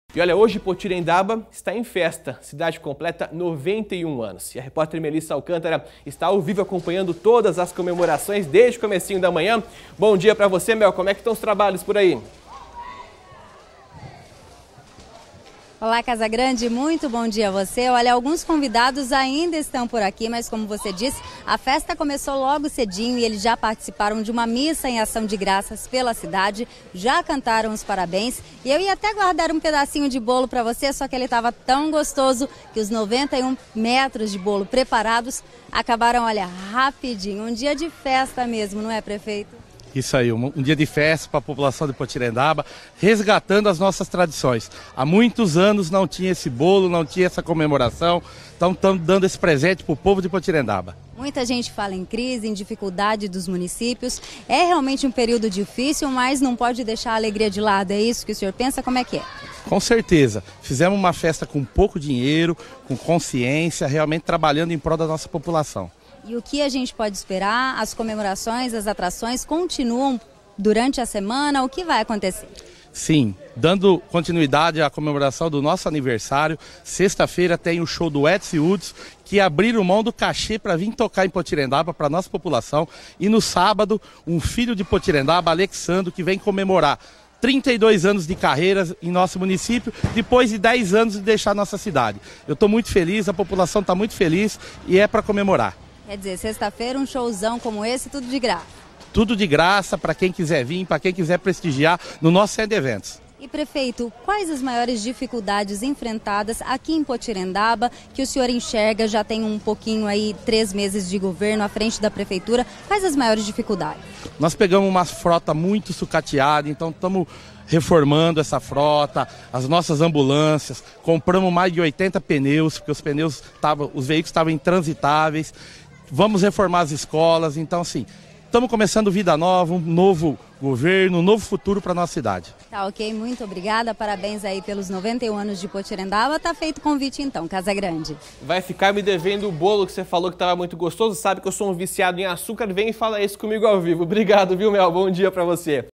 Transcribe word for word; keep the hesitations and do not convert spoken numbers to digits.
E olha, hoje Potirendaba está em festa. A cidade completa noventa e um anos. E a repórter Melissa Alcântara está ao vivo acompanhando todas as comemorações desde o comecinho da manhã. Bom dia para você, Mel. Como é que estão os trabalhos por aí? Olá, Casagrande, muito bom dia a você. Olha, alguns convidados ainda estão por aqui, mas como você disse, a festa começou logo cedinho e eles já participaram de uma missa em ação de graças pela cidade, já cantaram os parabéns e eu ia até guardar um pedacinho de bolo para você, só que ele estava tão gostoso que os noventa e um metros de bolo preparados acabaram, olha, rapidinho. Um dia de festa mesmo, não é, prefeito? Isso aí, um, um dia de festa para a população de Potirendaba, resgatando as nossas tradições. Há muitos anos não tinha esse bolo, não tinha essa comemoração, então estamos dando esse presente para o povo de Potirendaba. Muita gente fala em crise, em dificuldade dos municípios. É realmente um período difícil, mas não pode deixar a alegria de lado. É isso que o senhor pensa? Como é que é? Com certeza. Fizemos uma festa com pouco dinheiro, com consciência, realmente trabalhando em prol da nossa população. E o que a gente pode esperar? As comemorações, as atrações continuam durante a semana? O que vai acontecer? Sim, dando continuidade à comemoração do nosso aniversário, sexta-feira tem o show do Edson Woods, que abriram mão do cachê para vir tocar em Potirendaba para a nossa população. E no sábado, um filho de Potirendaba, Alexandro, que vem comemorar trinta e dois anos de carreira em nosso município, depois de dez anos de deixar nossa cidade. Eu estou muito feliz, a população está muito feliz e é para comemorar. Quer dizer, sexta-feira um showzão como esse, tudo de graça. Tudo de graça para quem quiser vir, para quem quiser prestigiar no nosso centro de eventos. E prefeito, quais as maiores dificuldades enfrentadas aqui em Potirendaba, que o senhor enxerga, já tem um pouquinho aí, três meses de governo à frente da prefeitura, quais as maiores dificuldades? Nós pegamos uma frota muito sucateada, então estamos reformando essa frota, as nossas ambulâncias, compramos mais de oitenta pneus, porque os pneus estavam, os veículos estavam intransitáveis. Vamos reformar as escolas, então assim, estamos começando vida nova, um novo governo, um novo futuro para a nossa cidade. Tá ok, muito obrigada, parabéns aí pelos noventa e um anos de Potirendaba, tá feito o convite então, Casagrande. Vai ficar me devendo o bolo que você falou que estava muito gostoso, sabe que eu sou um viciado em açúcar, vem e fala isso comigo ao vivo. Obrigado, viu, Mel? Bom dia para você.